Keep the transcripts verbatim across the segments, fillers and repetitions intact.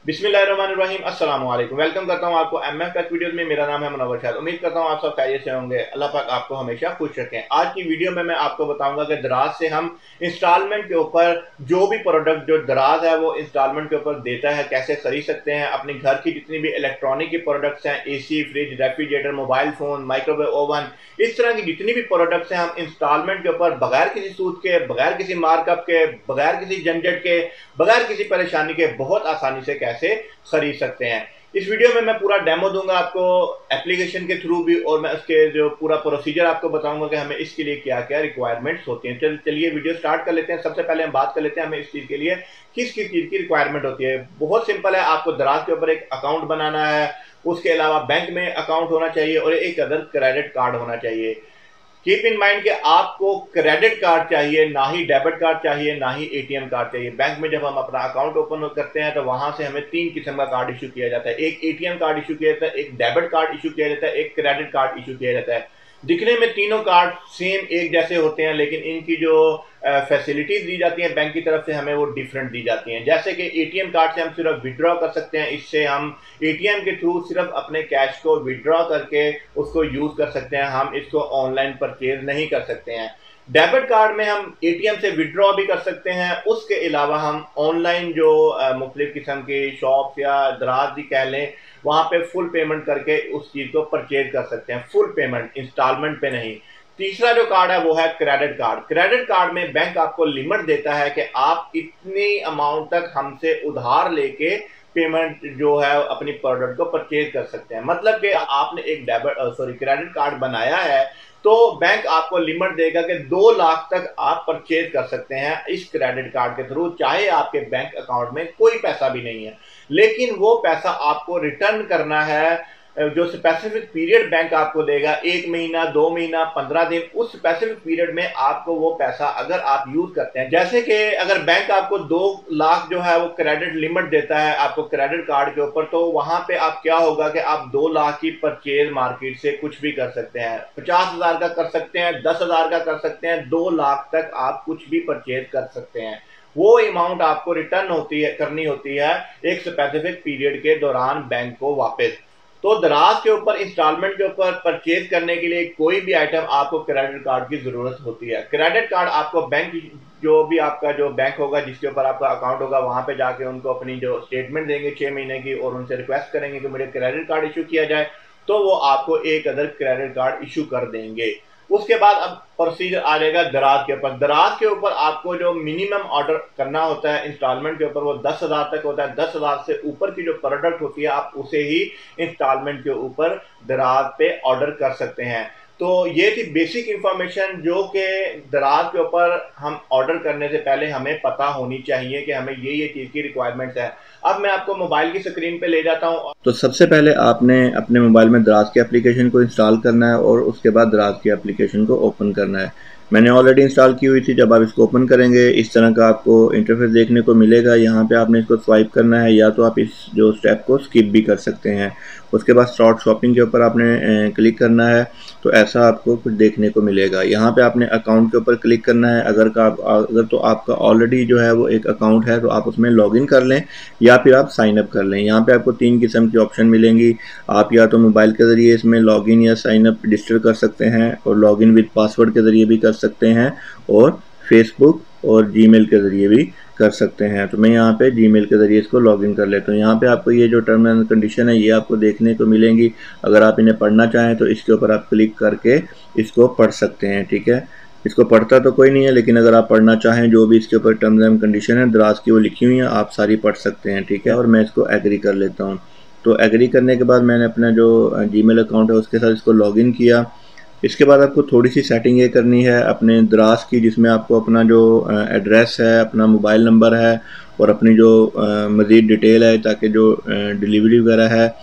बिस्मिल्लाहिर्रहमानिर्रहीम अस्सलाम वालेकुम। वेलकम करता हूं आपको एम एफ टेक वीडियोस में। मेरा नाम है मुनव्वर शाद। उम्मीद करता हूं आप सब खैरियत से होंगे। अल्लाह पाक आपको हमेशा खुश रखें। आज की वीडियो में मैं आपको बताऊंगा कि दराज से हम इंस्टॉलमेंट के ऊपर जो भी प्रोडक्ट जो दराज है वो इंस्टॉलमेंट के ऊपर देता है कैसे खरीद सकते हैं। अपनी घर की जितनी भी इलेक्ट्रॉनिक की प्रोडक्ट्स हैं, A C, fridge, refrigerator, mobile phone, microwave oven, इस तरह की जितनी भी प्रोडक्ट्स हैं हम इंस्टॉलमेंट के ऊपर बगैर किसी सूद के, बगैर किसी मार्कअप के, बगैर किसी झंझट के, बगैर किसी परेशानी के बहुत आसानी से कैसे खरीद सकते हैं। इस वीडियो में मैं पूरा डेमो दूंगा आपको एप्लीकेशन के थ्रू भी, और मैं उसके जो पूरा प्रोसीजर आपको बताऊंगा कि हमें इसके लिए क्या क्या रिक्वायरमेंट्स होती हैं। चल चलिए वीडियो स्टार्ट कर लेते हैं। सबसे पहले हम बात कर लेते हैं हमें इस चीज़ के लिए किस किस चीज़ की रिक्वायरमेंट होती है। बहुत सिंपल है, आपको दराज के ऊपर एक अकाउंट बनाना है, उसके अलावा बैंक में अकाउंट होना चाहिए और एक अदर क्रेडिट कार्ड होना चाहिए। कीप इन माइंड कि आपको क्रेडिट कार्ड चाहिए, ना ही डेबिट कार्ड चाहिए, ना ही एटीएम कार्ड चाहिए। बैंक में जब हम अपना अकाउंट ओपन करते हैं तो वहां से हमें तीन किस्म का कार्ड इशू किया जाता है। एक एटीएम कार्ड इशू किया जाता है, एक डेबिट कार्ड इशू किया जाता है, एक क्रेडिट कार्ड इशू किया जाता है। दिखने में तीनों कार्ड सेम एक जैसे होते हैं, लेकिन इनकी जो फैसिलिटीज दी जाती हैं बैंक की तरफ से हमें वो डिफरेंट दी जाती हैं। जैसे कि एटीएम कार्ड से हम सिर्फ विड्रॉ कर सकते हैं, इससे हम एटीएम के थ्रू सिर्फ अपने कैश को विड्रॉ करके उसको यूज कर सकते हैं, हम इसको ऑनलाइन परचेज नहीं कर सकते हैं। डेबिट कार्ड में हम एटीएम से विड्रॉ भी कर सकते हैं, उसके अलावा हम ऑनलाइन जो मुख्तलिफ किस्म के शॉप या दराज भी कह लें वहां पे फुल पेमेंट करके उस चीज को परचेज कर सकते हैं, फुल पेमेंट, इंस्टॉलमेंट पे नहीं। तीसरा जो कार्ड है वो है क्रेडिट कार्ड। क्रेडिट कार्ड में बैंक आपको लिमिट देता है कि आप इतनी अमाउंट तक हमसे उधार लेके पेमेंट जो है अपनी प्रोडक्ट को परचेज कर सकते हैं। मतलब कि आपने एक डेबिट सॉरी क्रेडिट कार्ड बनाया है तो बैंक आपको लिमिट देगा कि दो लाख तक आप परचेज कर सकते हैं इस क्रेडिट कार्ड के थ्रू, चाहे आपके बैंक अकाउंट में कोई पैसा भी नहीं है। लेकिन वो पैसा आपको रिटर्न करना है, जो स्पेसिफिक पीरियड बैंक आपको देगा, एक महीना, दो महीना, पंद्रह दिन, उस स्पेसिफिक पीरियड में आपको वो पैसा अगर आप यूज करते हैं। जैसे कि अगर बैंक आपको दो लाख जो है वो क्रेडिट लिमिट देता है आपको क्रेडिट कार्ड के ऊपर, तो वहां पे आप क्या होगा कि आप दो लाख की परचेज मार्केट से कुछ भी कर सकते हैं, पचास हजार का कर सकते हैं, दस हजार का कर सकते हैं, दो लाख तक आप कुछ भी परचेज कर सकते हैं। वो अमाउंट आपको रिटर्न होती है करनी होती है एक स्पेसिफिक पीरियड के दौरान बैंक को वापस। तो दराज के ऊपर इंस्टॉलमेंट के ऊपर परचेज करने के लिए कोई भी आइटम आपको क्रेडिट कार्ड की जरूरत होती है। क्रेडिट कार्ड आपको बैंक जो भी आपका जो बैंक होगा जिसके ऊपर आपका अकाउंट होगा वहां पे जाके उनको अपनी जो स्टेटमेंट देंगे छह महीने की और उनसे रिक्वेस्ट करेंगे कि मुझे क्रेडिट कार्ड इशू किया जाए, तो वो आपको एक अदर क्रेडिट कार्ड इशू कर देंगे। उसके बाद अब प्रोसीजर आ जाएगा दराज के ऊपर। दराज के ऊपर आपको जो मिनिमम ऑर्डर करना होता है इंस्टॉलमेंट के ऊपर वो दस हजार तक होता है। दस हजार से ऊपर की जो प्रोडक्ट होती है आप उसे ही इंस्टॉलमेंट के ऊपर दराज पे ऑर्डर कर सकते हैं। तो ये थी बेसिक इंफॉर्मेशन जो कि दराज के ऊपर हम ऑर्डर करने से पहले हमें पता होनी चाहिए कि हमें ये ये चीज़ की रिक्वायरमेंट्स है। अब मैं आपको मोबाइल की स्क्रीन पे ले जाता हूँ। तो सबसे पहले आपने अपने मोबाइल में दराज की एप्लीकेशन को इंस्टॉल करना है और उसके बाद दराज की एप्लीकेशन को ओपन करना है। मैंने ऑलरेडी इंस्टॉल की हुई थी। जब आप इसको ओपन करेंगे इस तरह का आपको इंटरफेस देखने को मिलेगा। यहाँ पे आपने इसको स्वाइप करना है, या तो आप इस जो स्टेप को स्किप भी कर सकते हैं। उसके बाद स्टार्ट शॉपिंग के ऊपर आपने क्लिक करना है, तो ऐसा आपको कुछ देखने को मिलेगा। यहाँ पे आपने अकाउंट के ऊपर क्लिक करना है। अगर का अगर तो आपका ऑलरेडी जो है वो एक अकाउंट है तो आप उसमें लॉगिन कर लें या फिर आप साइन अप कर लें। यहाँ पे आपको तीन किस्म की ऑप्शन मिलेंगी। आप या तो मोबाइल के ज़रिए इसमें लॉगिन या साइन अप रजिस्टर कर सकते हैं और लॉगिन विद पासवर्ड के ज़रिए भी कर सकते हैं, और फेसबुक और जीमेल के ज़रिए भी कर सकते हैं। तो मैं यहाँ पे जीमेल के ज़रिए इसको लॉगिन कर लेता हूँ। यहाँ पे आपको ये जो टर्म एंड कंडीशन है ये आपको देखने को मिलेंगी। अगर आप इन्हें पढ़ना चाहें तो इसके ऊपर आप क्लिक करके इसको पढ़ सकते हैं। ठीक है, इसको पढ़ता तो कोई नहीं है, लेकिन अगर आप पढ़ना चाहें जो भी इसके ऊपर टर्म्स एंड कंडीशन है दराज की वो लिखी हुई हैं, आप सारी पढ़ सकते हैं। ठीक है, और मैं इसको एग्री कर लेता हूँ। तो एग्री करने के बाद मैंने अपना जो जीमेल अकाउंट है उसके साथ इसको लॉगिन किया। इसके बाद आपको थोड़ी सी सेटिंग ये करनी है अपने दराज की, जिसमें आपको अपना जो एड्रेस है, अपना मोबाइल नंबर है और अपनी जो मज़ीद डिटेल है, ताकि जो डिलीवरी वगैरह है,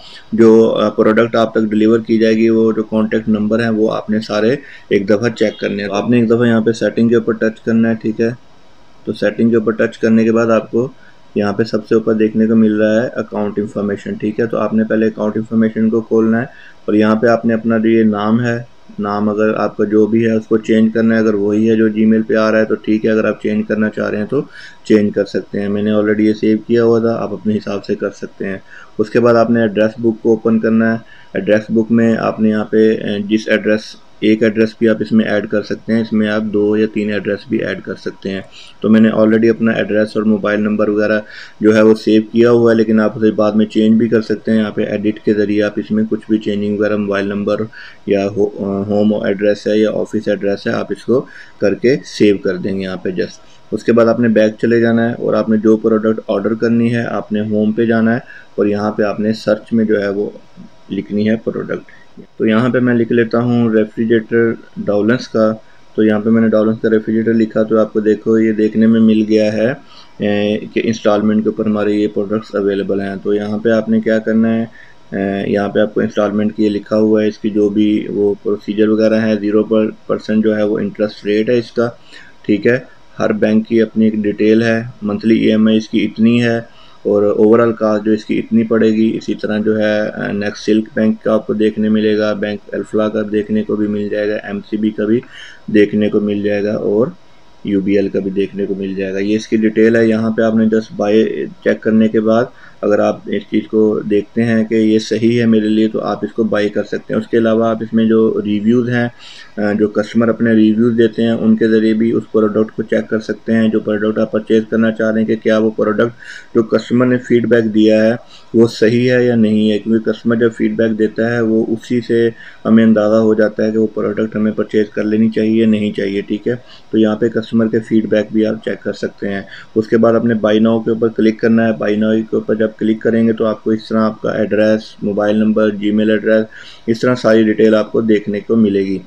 जो प्रोडक्ट आप तक डिलीवर की जाएगी, वो जो कॉन्टैक्ट नंबर है वो आपने सारे एक दफ़ा चेक करने हैं। तो आपने एक दफ़ा यहाँ पे सेटिंग के ऊपर टच करना है। ठीक है, तो सेटिंग के ऊपर टच करने के बाद आपको यहाँ पे सबसे ऊपर देखने को मिल रहा है अकाउंट इन्फॉर्मेशन। ठीक है, तो आपने पहले अकाउंट इन्फॉर्मेशन को खोलना है और यहाँ पे आपने अपना जो ये नाम है नाम अगर आपका जो भी है उसको चेंज करना है, अगर वही है जो जीमेल पे आ रहा है तो ठीक है, अगर आप चेंज करना चाह रहे हैं तो चेंज कर सकते हैं। मैंने ऑलरेडी ये सेव किया हुआ था, आप अपने हिसाब से कर सकते हैं। उसके बाद आपने एड्रेस बुक को ओपन करना है। एड्रेस बुक में आपने यहाँ पे जिस एड्रेस, एक एड्रेस भी आप इसमें ऐड कर सकते हैं, इसमें आप दो या तीन एड्रेस भी ऐड कर सकते हैं। तो मैंने ऑलरेडी अपना एड्रेस और मोबाइल नंबर वगैरह जो है वो सेव किया हुआ है, लेकिन आप उसे बाद में चेंज भी कर सकते हैं। यहाँ पे एडिट के ज़रिए आप इसमें कुछ भी चेंजिंग वगैरह, मोबाइल नंबर या हो, होम एड्रेस है या ऑफिस एड्रेस है, आप इसको करके सेव कर देंगे यहाँ पे जस्ट। उसके बाद आपने बैक चले जाना है और आपने जो प्रोडक्ट ऑर्डर करनी है आपने होम पे जाना है और यहाँ पे आपने सर्च में जो है वो लिखनी है प्रोडक्ट। तो यहाँ पे मैं लिख लेता हूँ रेफ्रिजरेटर डॉवलेंस का। तो यहाँ पे मैंने डॉवलेंस का रेफ्रिजरेटर लिखा, तो आपको देखो ये देखने में मिल गया है कि इंस्टॉलमेंट के ऊपर हमारे ये प्रोडक्ट्स अवेलेबल हैं। तो यहाँ पे आपने क्या करना है, यहाँ पे आपको इंस्टॉलमेंट की ये लिखा हुआ है, इसकी जो भी वो प्रोसीजर वगैरह है, ज़ीरो परसेंट जो है वो इंटरेस्ट रेट है इसका, ठीक है। हर बैंक की अपनी एक डिटेल है, मंथली ई एम आई इसकी इतनी है और ओवरऑल कास्ट जो इसकी इतनी पड़ेगी। इसी तरह जो है नेक्स्ट सिल्क बैंक का आपको देखने मिलेगा, बैंक अल्फला का देखने को भी मिल जाएगा, एम सी बी का भी देखने को मिल जाएगा और यू बी एल का भी देखने को मिल जाएगा। ये इसकी डिटेल है। यहाँ पे आपने जस्ट बाय चेक करने के बाद अगर आप इस चीज़ को देखते हैं कि ये सही है मेरे लिए तो आप इसको बाय कर सकते हैं। उसके अलावा आप इसमें जो रिव्यूज़ हैं, जो कस्टमर अपने रिव्यूज़ देते हैं, उनके ज़रिए भी उस प्रोडक्ट को चेक कर सकते हैं। जो प्रोडक्ट आप परचेज़ करना चाह रहे हैं कि क्या वो प्रोडक्ट जो कस्टमर ने फीडबैक दिया है वो सही है या नहीं है, क्योंकि कस्टमर जब फीडबैक देता है वो उसी से हमें अंदाज़ा हो जाता है कि वो प्रोडक्ट हमें परचेज़ कर लेनी चाहिए नहीं चाहिए, ठीक है। तो यहाँ पे कस्टमर के फीडबैक भी आप चेक कर सकते हैं। उसके बाद अपने बाय नाउ के ऊपर क्लिक करना है। बाय नाउ के ऊपर जब क्लिक करेंगे तो आपको इस तरह आपका address, mobile number, Gmail address, इस तरह सारी डिटेल आपको देखने को मिलेगी।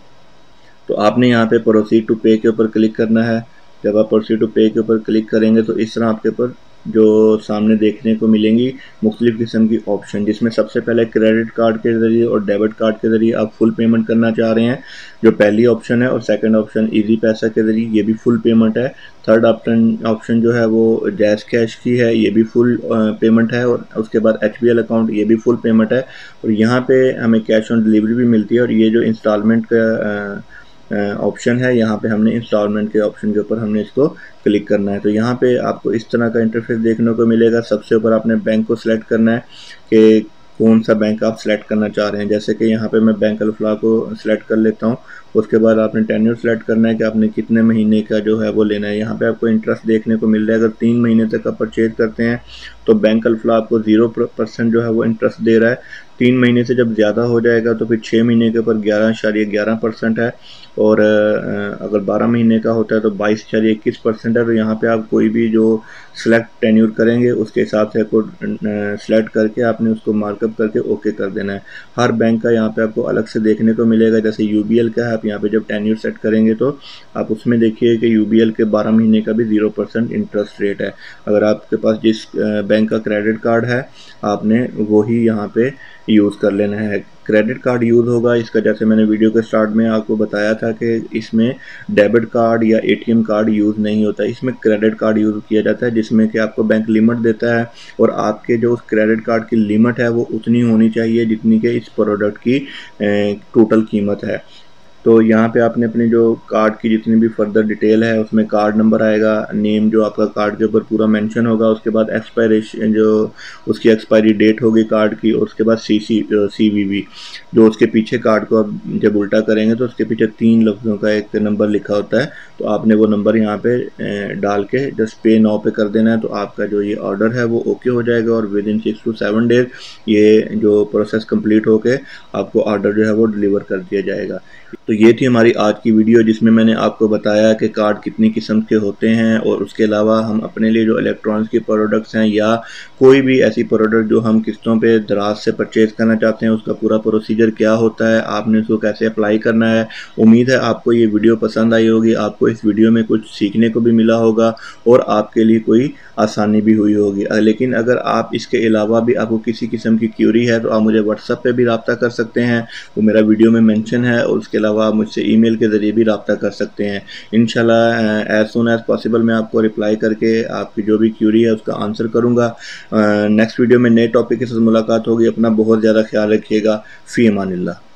तो आपने यहाँ पे प्रोसीड टू पे के ऊपर क्लिक करना है। जब आप प्रोसीड टू पे के ऊपर क्लिक करेंगे तो इस तरह आपके ऊपर जो सामने देखने को मिलेंगी मुख्तलिफ़ किस्म की ऑप्शन, जिसमें सबसे पहले क्रेडिट कार्ड के ज़रिए और डेबिट कार्ड के ज़रिए आप फुल पेमेंट करना चाह रहे हैं, जो पहली ऑप्शन है। और सेकंड ऑप्शन इजी पैसा के ज़रिए, ये भी फुल पेमेंट है। थर्ड ऑप्शन ऑप्शन जो है वो जैज़ कैश की है, ये भी फुल पेमेंट है। और उसके बाद एच बी एल अकाउंट, ये भी फुल पेमेंट है। और यहाँ पे हमें कैश ऑन डिलीवरी भी मिलती है। और ये जो इंस्टॉलमेंट का ऑप्शन है, यहाँ पे हमने इंस्टॉलमेंट के ऑप्शन के ऊपर हमने इसको क्लिक करना है। तो यहाँ पे आपको इस तरह का इंटरफेस देखने को मिलेगा। सबसे ऊपर आपने बैंक को सिलेक्ट करना है कि कौन सा बैंक आप सिलेक्ट करना चाह रहे हैं। जैसे कि यहाँ पे मैं बैंक अल्फला को सिलेक्ट कर लेता हूँ। उसके बाद आपने टेन्योर सेलेक्ट करना है कि आपने कितने महीने का जो है वो लेना है। यहाँ पे आपको इंटरेस्ट देखने को मिल रहा है। अगर तीन महीने तक आप परचेज करते हैं तो बैंक अल्फला आपको ज़ीरो परसेंट जो है वो इंटरेस्ट दे रहा है। तीन महीने से जब ज़्यादा हो जाएगा तो फिर छः महीने के ऊपर ग्यारह इशारिया ग्यारह परसेंट है। और अगर बारह महीने का होता है तो बाईस इशारिया इक्कीस परसेंट है। तो यहाँ पे आप कोई भी जो सिलेक्ट टेन्योर करेंगे उसके हिसाब से आपको सिलेक्ट करके आपने उसको मार्कअप करके ओके कर देना है। हर बैंक का यहाँ पे आपको अलग से देखने को मिलेगा। जैसे यू बी एल का है, आप यहाँ पे जब टेन्योर सेट करेंगे तो आप उसमें देखिए कि यू बी एल के बारह महीने का भी ज़ीरो परसेंट इंटरेस्ट रेट है। अगर आपके पास जिस बैंक का क्रेडिट कार्ड है आपने वही यहाँ पे यूज़ कर लेना है। क्रेडिट कार्ड यूज़ होगा इसका, जैसे मैंने वीडियो के स्टार्ट में आपको बताया था कि इसमें डेबिट कार्ड या A T M card use नहीं होता, इसमें क्रेडिट कार्ड यूज़ किया जाता है, जिसमें कि आपको बैंक लिमिट देता है और आपके जो उस क्रेडिट कार्ड की लिमिट है वो उतनी होनी चाहिए जितनी कि इस प्रोडक्ट की टोटल कीमत है। तो यहाँ पे आपने अपने जो कार्ड की जितनी भी फर्दर डिटेल है उसमें कार्ड नंबर आएगा, नेम जो आपका कार्ड के ऊपर पूरा मेंशन होगा, उसके बाद एक्सपायरेशन जो उसकी एक्सपायरी डेट होगी कार्ड की, और उसके बाद सी सी सी वी वी जो उसके पीछे कार्ड को आप जब उल्टा करेंगे तो उसके पीछे तीन लफ्ज़ों का एक नंबर लिखा होता है। तो आपने वो नंबर यहाँ पे डाल के जस्ट पे नाउ पे कर देना है। तो आपका जो ये ऑर्डर है वो ओके हो जाएगा और within six to seven days ये जो प्रोसेस कंप्लीट होके आपको ऑर्डर जो है वो डिलीवर कर दिया जाएगा। तो ये थी हमारी आज की वीडियो जिसमें मैंने आपको बताया कि कार्ड कितनी किस्म के होते हैं और उसके अलावा हम अपने लिए जो इलेक्ट्रॉनिक्स के प्रोडक्ट्स हैं या कोई भी ऐसी प्रोडक्ट जो हम किस्तों पे दराज से परचेज़ करना चाहते हैं उसका पूरा प्रोसीजर क्या होता है, आपने उसको कैसे अप्लाई करना है। उम्मीद है आपको ये वीडियो पसंद आई होगी, आपको इस वीडियो में कुछ सीखने को भी मिला होगा और आपके लिए कोई आसानी भी हुई होगी। लेकिन अगर आप इसके अलावा भी आपको किसी किस्म की क्यूरी है तो आप मुझे व्हाट्सएप पे भी रब्ता कर सकते हैं, वो मेरा वीडियो में मेंशन है। और उसके अलावा आप मुझसे ईमेल के ज़रिए भी रब्ता कर सकते हैं। इंशाल्लाह एज सुन एज पॉसिबल मैं आपको रिप्लाई करके आपकी जो भी क्यूरी है उसका आंसर करूँगा। नेक्स्ट वीडियो में नए टॉपिक के साथ मुलाकात होगी। अपना बहुत ज़्यादा ख्याल रखिएगा। फ़ी अमानिल्लाह।